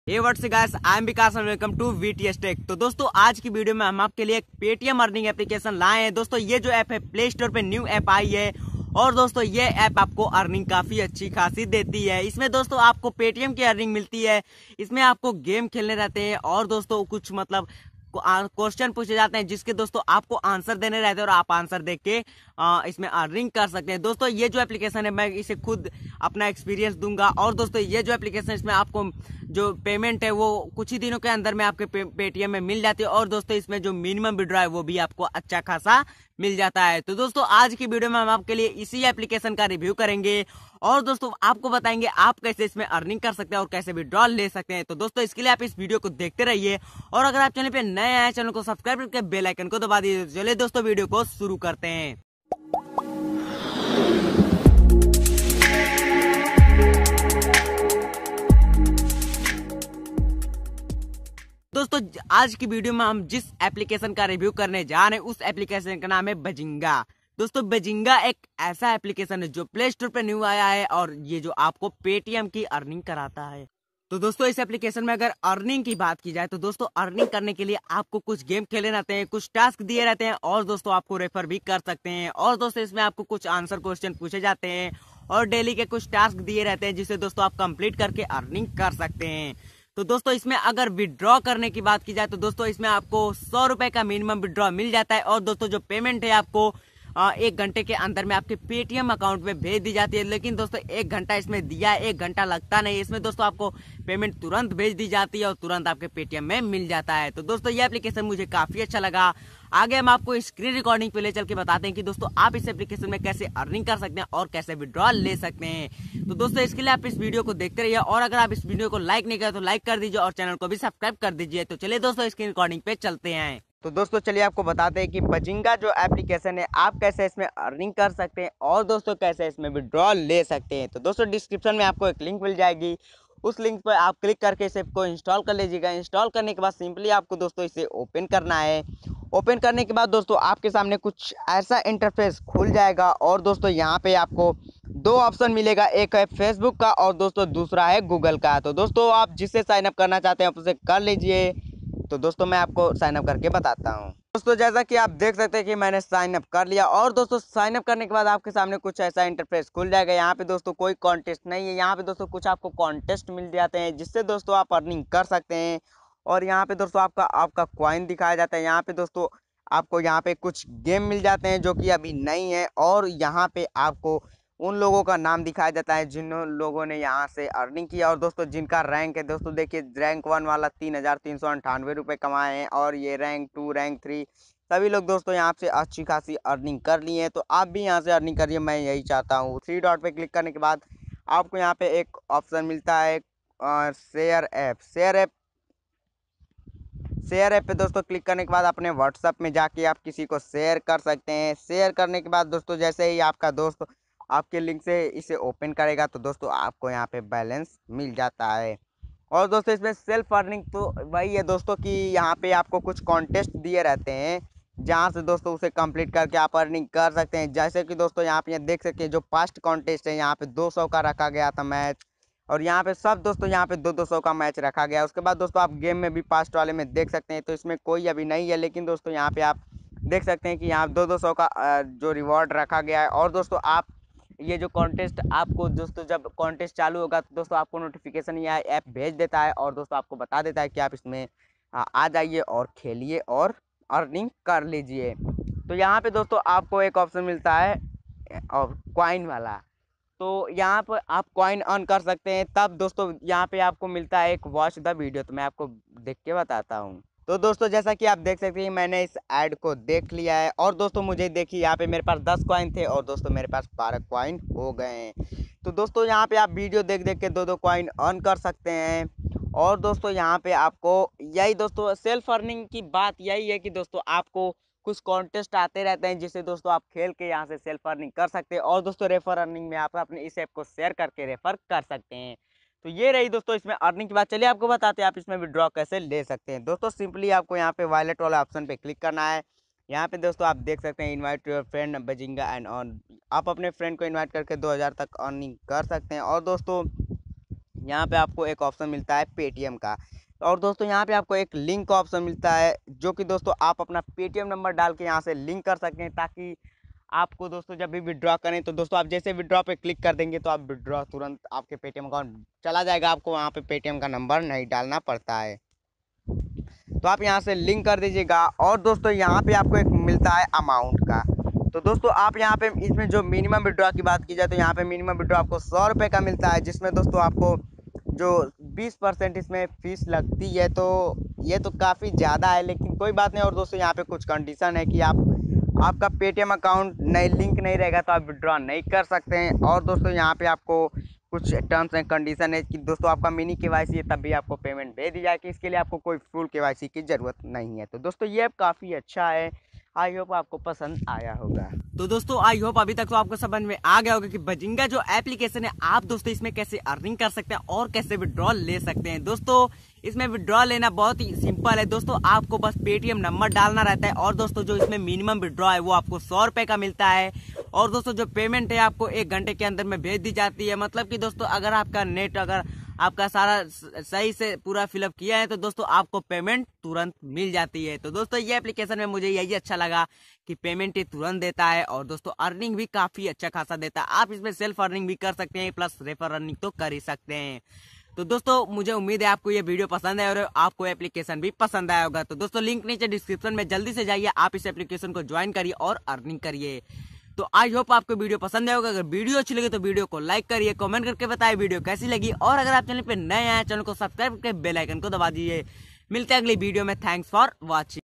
Hey what's guys, I am Vikas and welcome to VTS tech. तो दोस्तों आज की वीडियो में हम आपके लिए एक पेटीएम अर्निंग एप्लीकेशन लाए हैं। दोस्तों ये जो ऐप है प्ले स्टोर पे न्यू ऐप आई है और दोस्तों ये ऐप आपको अर्निंग काफी अच्छी खासी देती है। इसमें दोस्तों आपको पेटीएम की अर्निंग मिलती है। इसमें आपको गेम खेलने रहते हैं और दोस्तों कुछ मतलब क्वेश्चन पूछे जाते हैं जिसके दोस्तों आपको आंसर देने रहते हैं और आप आंसर देख के इसमें अर्निंग कर सकते हैं। दोस्तों ये जो एप्लीकेशन है मैं इसे खुद अपना एक्सपीरियंस दूंगा और दोस्तों ये जो एप्लीकेशन इसमें आपको जो पेमेंट है वो कुछ ही दिनों के अंदर में आपके पेटीएम में मिल जाती है और दोस्तों इसमें जो मिनिमम विड्रॉ है वो भी आपको अच्छा खासा मिल जाता है। तो दोस्तों आज की वीडियो में हम आपके लिए इसी एप्लीकेशन का रिव्यू करेंगे और दोस्तों आपको बताएंगे आप कैसे इसमें अर्निंग कर सकते हैं और कैसे विड्रॉल ले सकते हैं। तो दोस्तों इसके लिए आप इस वीडियो को देखते रहिए और अगर आप चैनल पे नए आए चैनल को सब्सक्राइब करके बेल आइकन को दबा दीजिए। चलिए दोस्तों वीडियो को शुरू करते हैं। दोस्तों आज की वीडियो में हम जिस एप्लीकेशन का रिव्यू करने जा रहे हैं उस एप्लीकेशन का नाम है बजिंगा। दोस्तों बजिंगा एक ऐसा एप्लीकेशन है जो प्ले स्टोर पे न्यू आया है और ये जो आपको पेटीएम की अर्निंग कराता है। तो दोस्तों इस एप्लीकेशन में अगर अर्निंग की बात की जाए तो दोस्तों अर्निंग करने के लिए आपको कुछ गेम खेले रहते हैं, कुछ टास्क दिए रहते हैं और दोस्तों आपको रेफर भी कर सकते हैं और दोस्तों इसमें आपको कुछ आंसर क्वेश्चन पूछे जाते हैं और डेली के कुछ टास्क दिए रहते हैं जिसे दोस्तों आप कंप्लीट करके अर्निंग कर सकते हैं। तो दोस्तों इसमें अगर विड्रॉ करने की बात की जाए तो दोस्तों इसमें आपको 100 रुपए का मिनिमम विड्रॉ मिल जाता है और दोस्तों जो पेमेंट है आपको 1 घंटे के अंदर में आपके पेटीएम अकाउंट में भेज दी जाती है। लेकिन दोस्तों 1 घंटा इसमें दिया है, 1 घंटा लगता नहीं। इसमें दोस्तों आपको पेमेंट तुरंत भेज दी जाती है और तुरंत आपके पेटीएम में मिल जाता है। तो दोस्तों ये एप्लीकेशन मुझे काफी अच्छा लगा। आगे हम आपको स्क्रीन रिकॉर्डिंग पे ले चल के बताते हैं कि दोस्तों आप इस एप्लीकेशन में कैसे अर्निंग कर सकते हैं और कैसे विड्रॉल ले सकते हैं। तो दोस्तों इसके लिए आप इस वीडियो को देखते रहिए और अगर आप इस वीडियो को लाइक नहीं करें तो लाइक कर दीजिए और चैनल को भी सब्सक्राइब कर दीजिए। तो चलिए दोस्तों स्क्रीन रिकॉर्डिंग पे चलते हैं। तो दोस्तों चलिए आपको बताते हैं कि बजिंगा जो एप्लीकेशन है आप कैसे इसमें अर्निंग कर सकते हैं और दोस्तों कैसे इसमें विड्रॉल ले सकते हैं। तो दोस्तों डिस्क्रिप्शन में आपको एक लिंक मिल जाएगी, उस लिंक पर आप क्लिक करके इसे को इंस्टॉल कर लीजिएगा। इंस्टॉल करने के बाद सिंपली आपको दोस्तों इसे ओपन करना है। ओपन करने के बाद दोस्तों आपके सामने कुछ ऐसा इंटरफेस खुल जाएगा और दोस्तों यहाँ पे आपको 2 ऑप्शन मिलेगा, एक है फेसबुक का और दोस्तों दूसरा है गूगल का। तो दोस्तों आप जिससे साइन अप करना चाहते हैं आप उसे कर लीजिए। तो दोस्तों मैं आपको साइन अप करके बताता हूँ। दोस्तों जैसा कि आप देख सकते हैं कि मैंने साइन अप कर लिया और दोस्तों साइन अप करने के बाद आपके सामने कुछ ऐसा इंटरफेस खुल जाएगा। यहाँ पे दोस्तों कोई कॉन्टेस्ट नहीं है, यहाँ पे दोस्तों कुछ आपको कॉन्टेस्ट मिल जाते हैं जिससे दोस्तों आप अर्निंग कर सकते हैं। और यहाँ पे दोस्तों आपका कॉइन दिखाया जाता है। यहाँ पे दोस्तों आपको यहाँ पे कुछ गेम मिल जाते हैं जो कि अभी नहीं है और यहाँ पे आपको उन लोगों का नाम दिखाया जाता है जिन लोगों ने यहाँ से अर्निंग किया और दोस्तों जिनका रैंक है। दोस्तों देखिए रैंक 1 वाला 3,398 रुपये कमाए हैं और ये रैंक 2 रैंक 3 सभी लोग दोस्तों यहाँ से अच्छी खासी अर्निंग कर लिए हैं। तो आप भी यहाँ से अर्निंग करिए, मैं यही चाहता हूँ। 3 डॉट पे क्लिक करने के बाद आपको यहाँ पे एक ऑप्शन मिलता है शेयर ऐप पे दोस्तों क्लिक करने के बाद अपने व्हाट्सएप में जाके आप किसी को शेयर कर सकते हैं। शेयर करने के बाद दोस्तों जैसे ही आपका दोस्त आपके लिंक से इसे ओपन करेगा तो दोस्तों आपको यहाँ पे बैलेंस मिल जाता है। और दोस्तों इसमें सेल्फ अर्निंग तो वही है दोस्तों कि यहाँ पे आपको कुछ कॉन्टेस्ट दिए रहते हैं जहाँ से दोस्तों उसे कंप्लीट करके आप अर्निंग कर सकते हैं। जैसे कि दोस्तों यहाँ पे देख सकते हैं जो पास्ट कॉन्टेस्ट है यहाँ पे 200 का रखा गया था मैच और यहाँ पे सब दोस्तों यहाँ पे 200 का मैच रखा गया है। उसके बाद दोस्तों आप गेम में भी पास्ट वाले में देख सकते हैं। तो इसमें कोई अभी नहीं है लेकिन दोस्तों यहाँ पे आप देख सकते हैं कि यहाँ 200 का जो रिवॉर्ड रखा गया है। और दोस्तों आप ये जो कॉन्टेस्ट आपको दोस्तों जब कॉन्टेस्ट चालू होगा तो दोस्तों आपको नोटिफिकेशन यह ऐप भेज देता है और दोस्तों आपको बता देता है कि आप इसमें आ जाइए और खेलिए और अर्निंग कर लीजिए। तो यहाँ पे दोस्तों आपको एक ऑप्शन मिलता है और कॉइन वाला, तो यहाँ पर आप कॉइन अर्न कर सकते हैं। तब दोस्तों यहाँ पे आपको मिलता है एक वॉच द वीडियो, तो मैं आपको देख के बताता हूँ। तो दोस्तों जैसा कि आप देख सकते हैं मैंने इस ऐड को देख लिया है और दोस्तों मुझे देखिए यहाँ पे मेरे पास 10 कॉइन थे और दोस्तों मेरे पास 12 कॉइन हो गए हैं। तो दोस्तों यहाँ पे आप वीडियो देख देख के 2-2 कॉइन अर्न कर सकते हैं। और दोस्तों यहाँ पे आपको यही दोस्तों सेल्फ अर्निंग की बात यही है कि दोस्तों आपको कुछ कॉन्टेस्ट आते रहते हैं जिससे दोस्तों आप खेल के यहाँ से सेल्फ अर्निंग कर सकते हैं। और दोस्तों रेफर अर्निंग में आप अपने इस ऐप को शेयर करके रेफर कर सकते हैं। तो ये रही दोस्तों इसमें अर्निंग की बात। चलिए आपको बताते हैं आप इसमें विड्रॉ कैसे ले सकते हैं। दोस्तों सिंपली आपको यहाँ पे वॉलेट वाला ऑप्शन पे क्लिक करना है। यहाँ पे दोस्तों आप देख सकते हैं invite your friend Bazinga and on, आप अपने फ्रेंड को इनवाइट करके 2000 तक अर्निंग कर सकते हैं। और दोस्तों यहाँ पे आपको एक ऑप्शन मिलता है पेटीएम का। और दोस्तों यहाँ पे आपको एक लिंक का ऑप्शन मिलता है, जो कि दोस्तों आप अपना पेटीएम नंबर डाल के यहाँ से लिंक कर सकें, ताकि आपको दोस्तों जब भी विड्रॉ करें तो दोस्तों आप जैसे विड्रॉ पे क्लिक कर देंगे तो आप विड्रॉ तुरंत आपके पेटीएम अकाउंट चला जाएगा, आपको वहाँ पे पेटीएम का नंबर नहीं डालना पड़ता है। तो आप यहाँ से लिंक कर दीजिएगा। और दोस्तों यहाँ पे आपको एक मिलता है अमाउंट का। तो दोस्तों आप यहाँ पे इसमें जो मिनिमम विड्रॉ की बात की जाए तो यहाँ पे मिनिमम विड्रॉ आपको 100 रुपये का मिलता है, जिसमें दोस्तों आपको जो 20% इसमें फ़ीस लगती है, तो ये तो काफ़ी ज़्यादा है, लेकिन कोई बात नहीं। और दोस्तों यहाँ पे कुछ कंडीशन है कि आपका पेटीएम अकाउंट नहीं लिंक नहीं रहेगा तो आप विड्रॉ नहीं कर सकते हैं। और दोस्तों यहाँ पे आपको कुछ टर्म्स एंड कंडीशन है कि दोस्तों आपका मिनी केवाईसी है तब भी आपको पेमेंट दे दी जाएगी, इसके लिए आपको कोई फुल केवाईसी की ज़रूरत नहीं है। तो दोस्तों ये ऐप काफ़ी अच्छा है, आई होप आपको पसंद आया होगा। तो दोस्तों आई होप अभी तक तो आपको समझ में आ गया होगा कि बजिंगा जो एप्लीकेशन है, आप दोस्तों इसमें कैसे अर्निंग कर सकते हैं और कैसे विड्रॉल ले सकते हैं। दोस्तों इसमें विड्रॉल लेना बहुत ही सिंपल है। दोस्तों आपको बस पेटीएम नंबर डालना रहता है, और दोस्तों जो इसमें मिनिमम विड्रॉ है वो आपको 100 रुपये का मिलता है। और दोस्तों जो पेमेंट है आपको 1 घंटे के अंदर में भेज दी जाती है। मतलब कि दोस्तों अगर आपका नेट अगर आपका सारा सही से पूरा फिलअप किया है तो दोस्तों आपको पेमेंट तुरंत मिल जाती है। तो दोस्तों ये एप्लीकेशन में मुझे यही अच्छा लगा कि पेमेंट ये तुरंत देता है, और दोस्तों अर्निंग भी काफ़ी अच्छा खासा देता है। आप इसमें सेल्फ अर्निंग भी कर सकते हैं, प्लस रेफर अर्निंग तो कर ही सकते हैं। तो दोस्तों मुझे उम्मीद है आपको ये वीडियो पसंद है और आपको एप्लीकेशन भी पसंद आया होगा। तो दोस्तों लिंक नीचे डिस्क्रिप्शन में, जल्दी से जाइए, आप इस एप्लीकेशन को ज्वाइन करिए और अर्निंग करिए। तो आई होप आपको वीडियो पसंद आएगा। अगर वीडियो अच्छी लगी तो वीडियो को लाइक करिए, कमेंट करके बताइए वीडियो कैसी लगी, और अगर आप चैनल पे नए आए चैनल को सब्सक्राइब करके बेल आइकन को दबा दीजिए। मिलते हैं अगली वीडियो में। Thanks for watching.